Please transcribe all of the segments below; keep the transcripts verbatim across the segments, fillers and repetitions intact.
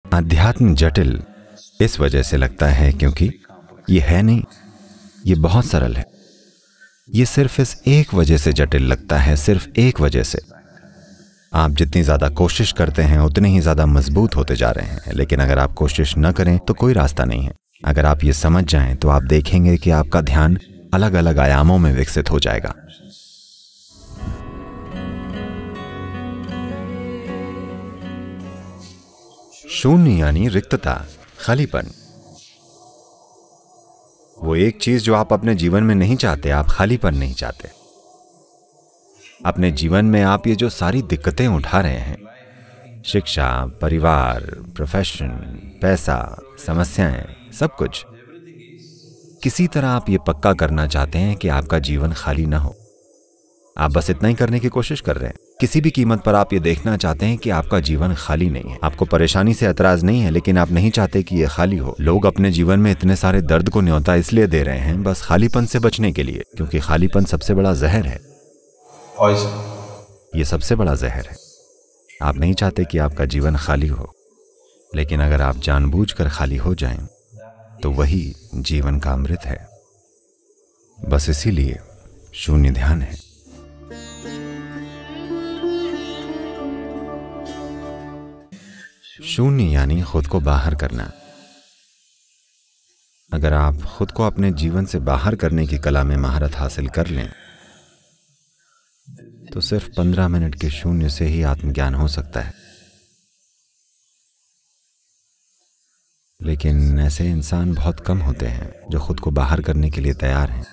अध्यात्म जटिल इस वजह से लगता है क्योंकि ये है नहीं, ये बहुत सरल है। ये सिर्फ इस एक वजह से जटिल लगता है, सिर्फ एक वजह से। आप जितनी ज़्यादा कोशिश करते हैं उतने ही ज़्यादा मजबूत होते जा रहे हैं, लेकिन अगर आप कोशिश न करें तो कोई रास्ता नहीं है। अगर आप ये समझ जाएं तो आप देखेंगे कि आपका ध्यान अलग अलग आयामों में विकसित हो जाएगा। शून्य यानी रिक्तता, खालीपन। वो एक चीज जो आप अपने जीवन में नहीं चाहते, आप खालीपन नहीं चाहते। अपने जीवन में आप ये जो सारी दिक्कतें उठा रहे हैं, शिक्षा, परिवार, प्रोफेशन, पैसा, समस्याएं, सब कुछ, किसी तरह आप ये पक्का करना चाहते हैं कि आपका जीवन खाली ना हो। आप बस इतना ही करने की कोशिश कर रहे हैं। किसी भी कीमत पर आप ये देखना चाहते हैं कि आपका जीवन खाली नहीं है। आपको परेशानी से एतराज नहीं है, लेकिन आप नहीं चाहते कि ये खाली हो। लोग अपने जीवन में इतने सारे दर्द को न्योता इसलिए दे रहे हैं बस खालीपन से बचने के लिए, क्योंकि खालीपन सबसे बड़ा जहर है। ये सबसे बड़ा जहर है। आप नहीं चाहते कि आपका जीवन खाली हो, लेकिन अगर आप जानबूझकर खाली हो जाएं तो वही जीवन का अमृत है। बस इसीलिए शून्य ध्यान है। शून्य यानी खुद को बाहर करना। अगर आप खुद को अपने जीवन से बाहर करने की कला में महारत हासिल कर लें तो सिर्फ पंद्रह मिनट के शून्य से ही आत्मज्ञान हो सकता है। लेकिन ऐसे इंसान बहुत कम होते हैं जो खुद को बाहर करने के लिए तैयार हैं।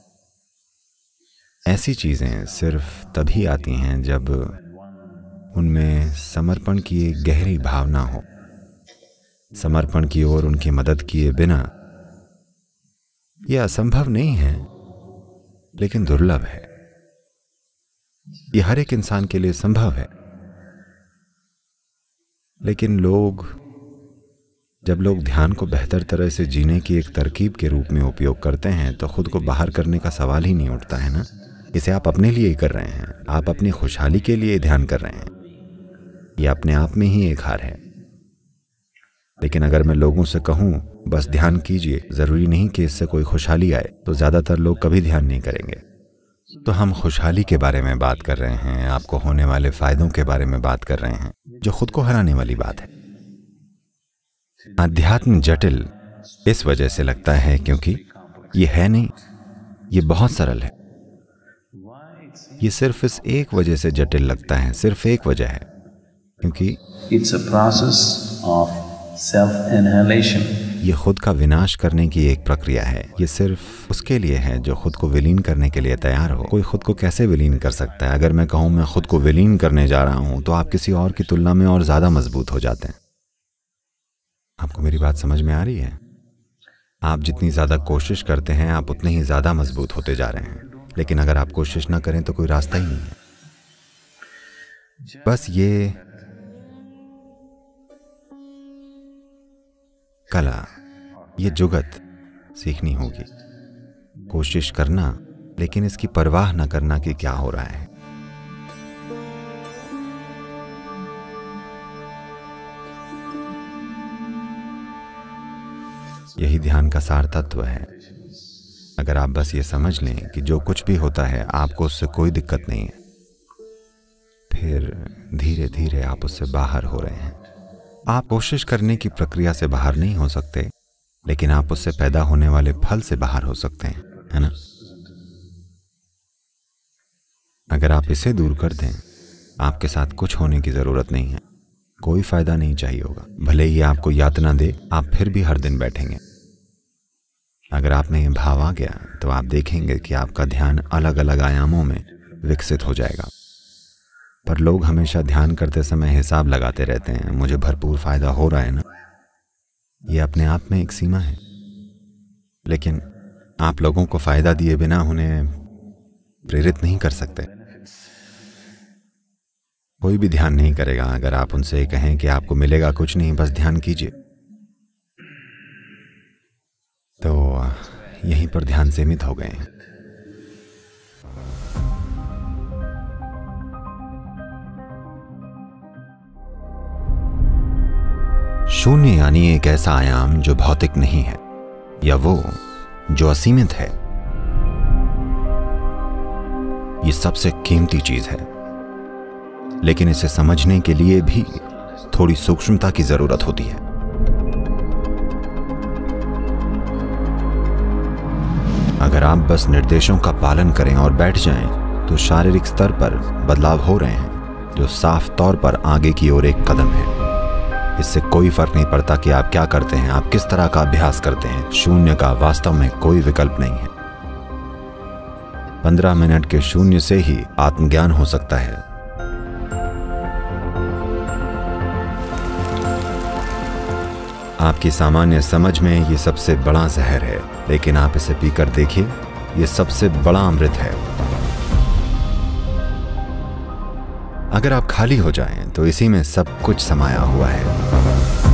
ऐसी चीजें सिर्फ तभी आती हैं जब उनमें समर्पण की एक गहरी भावना हो। समर्पण की ओर उनकी मदद किए बिना यह असंभव नहीं है, लेकिन दुर्लभ है। यह हर एक इंसान के लिए संभव है, लेकिन लोग जब लोग ध्यान को बेहतर तरह से जीने की एक तरकीब के रूप में उपयोग करते हैं तो खुद को बाहर करने का सवाल ही नहीं उठता है ना। इसे आप अपने लिए ही कर रहे हैं, आप अपनी खुशहाली के लिए ध्यान कर रहे हैं। यह अपने आप में ही एक हार है। लेकिन अगर मैं लोगों से कहूं बस ध्यान कीजिए, जरूरी नहीं कि इससे कोई खुशहाली आए, तो ज्यादातर लोग कभी ध्यान नहीं करेंगे। तो हम खुशहाली के बारे में बात कर रहे हैं, आपको होने वाले फायदों के बारे में बात कर रहे हैं, जो खुद को हराने वाली बात है। अध्यात्म जटिल इस वजह से लगता है क्योंकि ये है नहीं, ये बहुत सरल है। ये सिर्फ इस एक वजह से जटिल लगता है, सिर्फ एक वजह है, क्योंकि It's a process of self-annihilation. ये खुद का विनाश करने की एक प्रक्रिया है। ये सिर्फ उसके लिए है जो खुद को विलीन करने के लिए तैयार हो। कोई खुद को कैसे विलीन कर सकता है? अगर मैं कहूं मैं खुद को विलीन करने जा रहा हूं तो आप किसी और की तुलना में और ज्यादा मजबूत हो जाते हैं। आपको मेरी बात समझ में आ रही है? आप जितनी ज्यादा कोशिश करते हैं आप उतने ही ज्यादा मजबूत होते जा रहे हैं, लेकिन अगर आप कोशिश ना करें तो कोई रास्ता ही नहीं है। बस ये कला, ये जुगत सीखनी होगी। कोशिश करना, लेकिन इसकी परवाह न करना कि क्या हो रहा है। यही ध्यान का सार तत्व है। अगर आप बस ये समझ लें कि जो कुछ भी होता है आपको उससे कोई दिक्कत नहीं है, फिर धीरे धीरे आप उससे बाहर हो रहे हैं। आप कोशिश करने की प्रक्रिया से बाहर नहीं हो सकते, लेकिन आप उससे पैदा होने वाले फल से बाहर हो सकते हैं, है ना? अगर आप इसे दूर कर दें, आपके साथ कुछ होने की जरूरत नहीं है, कोई फायदा नहीं चाहिए होगा। भले ही आपको यातना दे, आप फिर भी हर दिन बैठेंगे। अगर आप में ये भाव आ गया तो आप देखेंगे कि आपका ध्यान अलग अलग आयामों में विकसित हो जाएगा। पर लोग हमेशा ध्यान करते समय हिसाब लगाते रहते हैं, मुझे भरपूर फायदा हो रहा है ना। ये अपने आप में एक सीमा है, लेकिन आप लोगों को फायदा दिए बिना उन्हें प्रेरित नहीं कर सकते। कोई भी ध्यान नहीं करेगा अगर आप उनसे कहें कि आपको मिलेगा कुछ नहीं, बस ध्यान कीजिए। तो यहीं पर ध्यान सीमित हो गए हैं। शून्य यानी एक ऐसा आयाम जो भौतिक नहीं है, या वो जो असीमित है। ये सबसे कीमती चीज है, लेकिन इसे समझने के लिए भी थोड़ी सूक्ष्मता की जरूरत होती है। अगर आप बस निर्देशों का पालन करें और बैठ जाएं, तो शारीरिक स्तर पर बदलाव हो रहे हैं, जो साफ तौर पर आगे की ओर एक कदम है। इससे कोई फर्क नहीं पड़ता कि आप क्या करते हैं, आप किस तरह का अभ्यास करते हैं। शून्य का वास्तव में कोई विकल्प नहीं है। पंद्रह मिनट के शून्य से ही आत्मज्ञान हो सकता है। आपकी सामान्य समझ में ये सबसे बड़ा जहर है, लेकिन आप इसे पीकर देखिए, ये सबसे बड़ा अमृत है। अगर आप खाली हो जाएं, तो इसी में सब कुछ समाया हुआ है।